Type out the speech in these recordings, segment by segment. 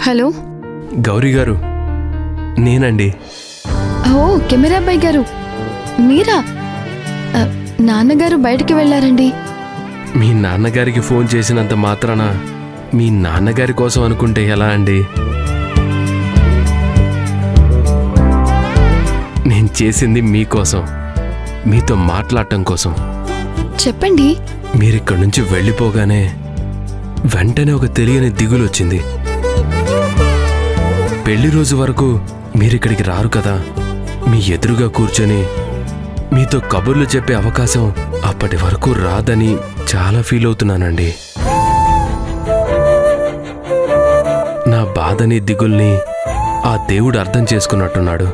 Hello Gauri గారు, నేనండి. ఓ camera అబ్బాయి గారు, మీరా? నాన్నగారు బయటికి వెళ్ళారండి. మీ నాన్నగారికి ఫోన్ చేసినంత మాత్రాన మీ నాన్నగారి కోసం అనుకుంటే ఎలా అండి? నేను చేసింది మీకోసం, మీతో మాట్లాడటం కోసం. చెప్పండి. మీరిక్కడి నుంచి వెళ్ళిపోగానే వెంటనే ఒక తెలియని దిగులు వచ్చింది. పెళ్లి రోజు వరకు మీరిక్కడికి రారు కదా, మీ ఎదురుగా కూర్చొని మీతో కబుర్లు చెప్పే అవకాశం అప్పటి వరకు రాదని చాలా ఫీల్ అవుతున్నానండి. నా బాధని దిగుల్ని ఆ దేవుడు అర్థం చేసుకున్నట్టున్నాడు.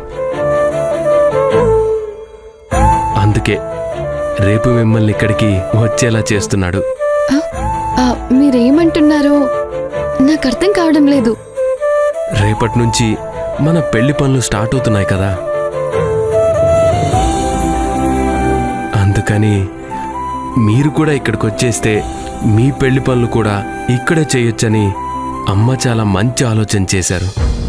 అందుకే రేపు మిమ్మల్ని ఇక్కడికి వచ్చేలా చేస్తున్నాడు. మీరేమంటున్నారో నాకు అర్థం కావడం లేదు. రేపటి నుంచి మన పెళ్లి పనులు స్టార్ట్ అవుతున్నాయి కదా, అందుకని మీరు కూడా ఇక్కడికి వచ్చేస్తే మీ పెళ్లి పనులు కూడా ఇక్కడే చేయొచ్చని అమ్మ చాలా మంచి ఆలోచన చేశారు.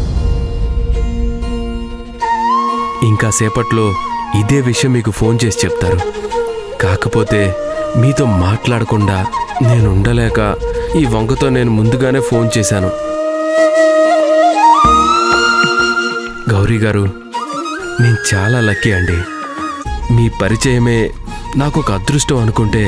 ఇంకా సేపట్లో ఇదే విషయం మీకు ఫోన్ చేసి చెప్తారు. కాకపోతే మీతో మాట్లాడకుండా నేను ఉండలేక ఈ వంకతో నేను ముందుగానే ఫోన్ చేశాను. గౌరీ గారు, నేను చాలా లక్కీ అండి. మీ పరిచయమే నాకు ఒక అదృష్టం అనుకుంటే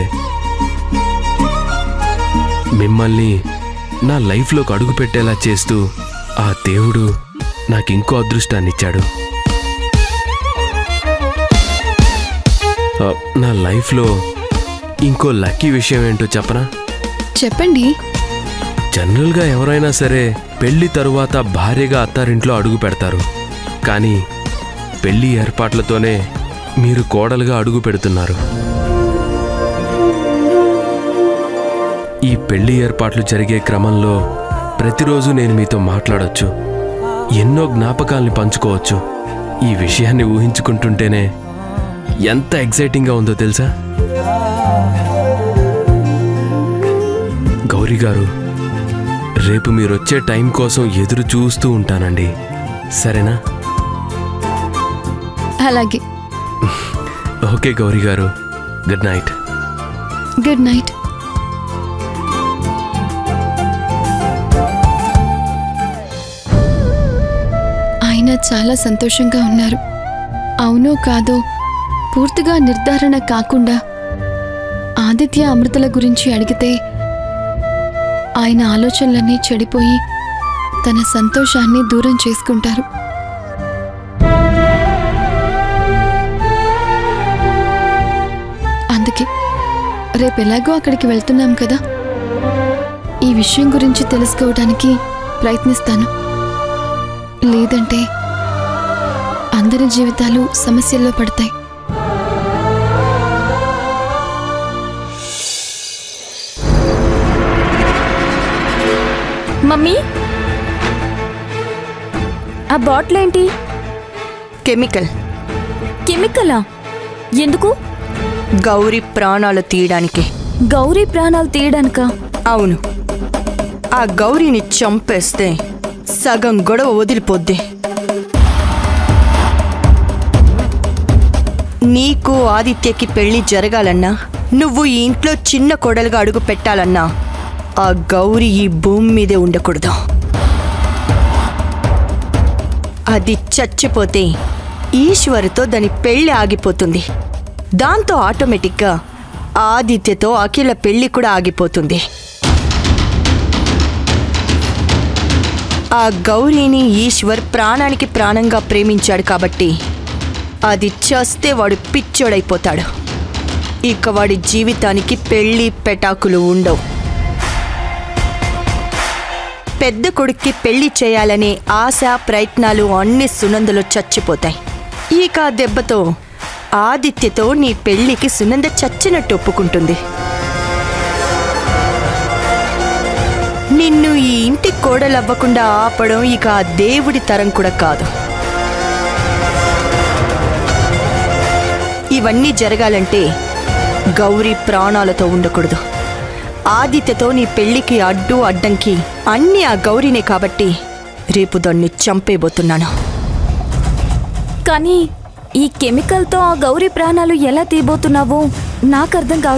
మిమ్మల్ని నా లైఫ్లోకి అడుగు పెట్టేలా చేస్తూ ఆ దేవుడు నాకు ఇంకో అదృష్టాన్ని ఇచ్చాడు. నా లైఫ్లో ఇంకో లక్కీ విషయం ఏంటో చెప్పనా? చెప్పండి. జనరల్గా ఎవరైనా సరే పెళ్లి తరువాత భార్యగా అత్తారింట్లో అడుగు పెడతారు. కానీ పెళ్లి ఏర్పాట్లతోనే మీరు కోడలుగా అడుగు పెడుతున్నారు. ఈ పెళ్లి ఏర్పాట్లు జరిగే క్రమంలో ప్రతిరోజు నేను మీతో మాట్లాడొచ్చు, ఎన్నో జ్ఞాపకాల్ని పంచుకోవచ్చు. ఈ విషయాన్ని ఊహించుకుంటుంటేనే ఎంత ఎక్సైటింగ్గా ఉందో తెలుసా? గౌరీ గారు, రేపు మీరొచ్చే టైం కోసం ఎదురు చూస్తూ ఉంటానండి. సరేనా? అలాగే. ఓకే గౌరీ గారు, గుడ్ నైట్. Good night. ఆయన చాలా సంతోషంగా ఉన్నారు. అవునో కాదో పూర్తిగా నిర్ధారణ కాకుండా ఆదిత్య అమృతల గురించి అడిగితే ఆయన ఆలోచనలన్నీ చెడిపోయి తన సంతోషాన్ని దూరం చేసుకుంటారు. అందుకే రేపెలాగో అక్కడికి వెళ్తున్నాం కదా, ఈ విషయం గురించి తెలుసుకోవడానికి ప్రయత్నిస్తాను. లేదంటే అందరి జీవితాలు సమస్యల్లో పడతాయి. మమ్మీ, ఆ బాటిల్ ఏంటి? కెమికల్. కెమికలా? ఎందుకు? గౌరీ ప్రాణాలు తీయడానికి. గౌరీ ప్రాణాలు తీయడానికా? అవును. ఆ గౌరీని చంపేస్తే సగం గొడవ వదిలిపోద్ది. నీకు ఆదిత్యకి పెళ్లి జరగాలన్నా, నువ్వు ఈ ఇంట్లో చిన్న కోడలుగా అడుగు పెట్టాలన్నా ఆ గౌరీ ఈ భూమి మీదే ఉండకూడదు. అది చచ్చిపోతే ఈశ్వరుతో దాని పెళ్లి ఆగిపోతుంది. దాంతో ఆటోమేటిక్గా ఆదిత్యతో అఖిల పెళ్లి కూడా ఆగిపోతుంది. ఆ గౌరీని ఈశ్వర్ ప్రాణానికి ప్రాణంగా ప్రేమించాడు కాబట్టి అది చేస్తే వాడు పిచ్చోడైపోతాడు. ఇక వాడి జీవితానికి పెళ్లి పెటాకులు ఉండవు. పెద్ద కొడుక్కి పెళ్లి చేయాలనే ఆశ ప్రయత్నాలు అన్ని సునందలో చచ్చిపోతాయి. ఇక ఆ దెబ్బతో ఆదిత్యతో నీ పెళ్లికి సునంద చచ్చినట్టు ఒప్పుకుంటుంది. నిన్ను ఈ ఇంటి కోడలవ్వకుండా ఆపడం ఇక ఆ దేవుడి తరం కూడా కాదు. ఇవన్నీ జరగాలంటే గౌరీ ప్రాణాలతో ఉండకూడదు. ఆదిత్యతో నీ పెళ్లికి అడ్డు అడ్డంకి అన్నీ ఆ గౌరీనే కాబట్టి రేపు దాన్ని చంపేయబోతున్నాను. కానీ ఈ కెమికల్తో ఆ గౌరీ ప్రాణాలు ఎలా తీయబోతున్నావో నాకు అర్థం కావట్లేదు.